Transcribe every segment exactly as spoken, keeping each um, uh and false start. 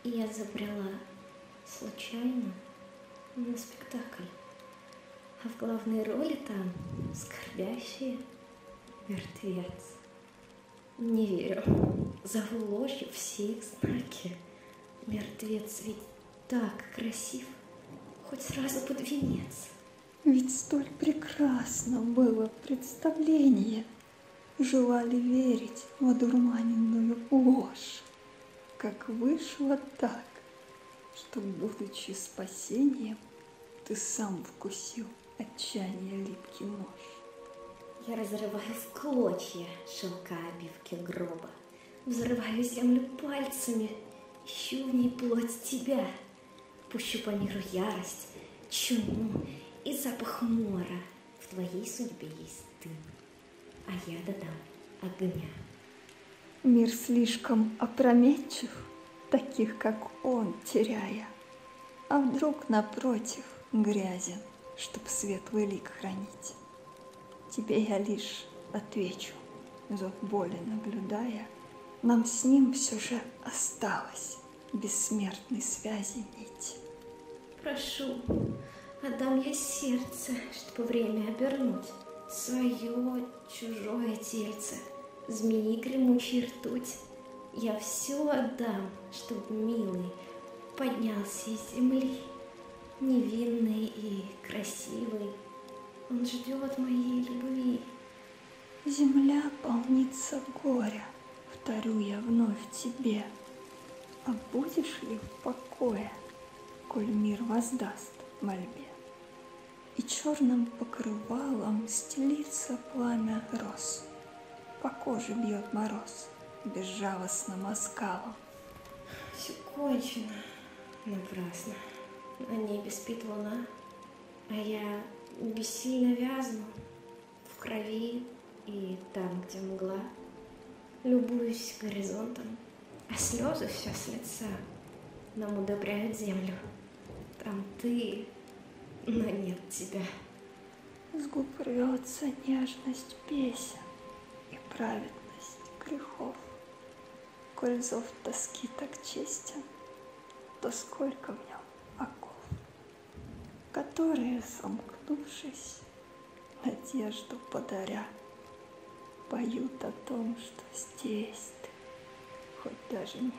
Я забрела случайно на спектакль. А в главной роли там скорбящий мертвец. Не верю. Зову ложью все их знаки. Мертвец ведь так красив. Хоть сразу под венец. Ведь столь прекрасно было представление. Желали верить в одурманенную ложь. Как вышло так, что, будучи спасением, ты сам вкусил отчаяние липкий нож. Я разрываю в клочья шелка обивки гроба. Взрываю землю пальцами, ищу в ней плоть тебя. Пущу по миру ярость, чуму и запах мора. В твоей судьбе есть ты, а я додам огня. Мир слишком опрометчив, таких, как он, теряя. А вдруг, напротив, грязен, чтоб светлый лик хранить. Тебе я лишь отвечу, зов боли наблюдая, нам с ним все же осталось бессмертной связи нить. Прошу, отдам я сердце, чтобы время обернуть. Свое, чужое тельце, змеи гремучей ртуть. Я все отдам, чтоб милый поднялся из земли. Невинный и красивый, он ждет моей любви. Земля полнится горя, повторю я вновь тебе. А будешь ли в покое, коль мир воздаст мольбе? И черным покрывалом стелится пламя роз. По коже бьет мороз безжалостным оскалом. Все кончено напрасно. На небе спит луна, а я бессильно вязну в крови и там, где мгла. Любуюсь горизонтом, а слезы все с лица нам удобряют землю. Там ты, но нет тебя. С губ рвется нежность песен и праведность грехов. Коль зов тоски так честен, то сколько в нем оков, которые, сомкнувшись, надежду подаря, поют о том, что здесь ты, хоть даже нет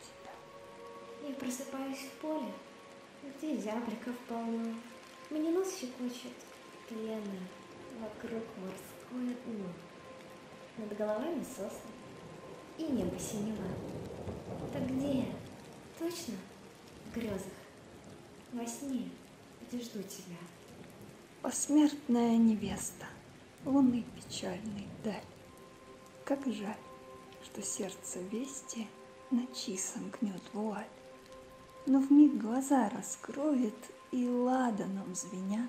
тебя. Я просыпаюсь в поле, где зябликов полно. Мне нос щекочет пена, вокруг морское дно. Над головами сосны и небо синего. Так где? Точно? В грезах. Во сне, где жду тебя. Посмертная невеста, луны печальной даль. Как жаль, что сердце вести ночи сомкнет вуаль. Но вмиг глаза раскроет и ладаном звеня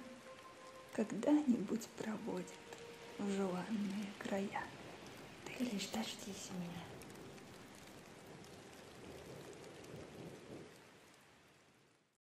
когда-нибудь проводит в желанные края. Ты лишь дождись меня.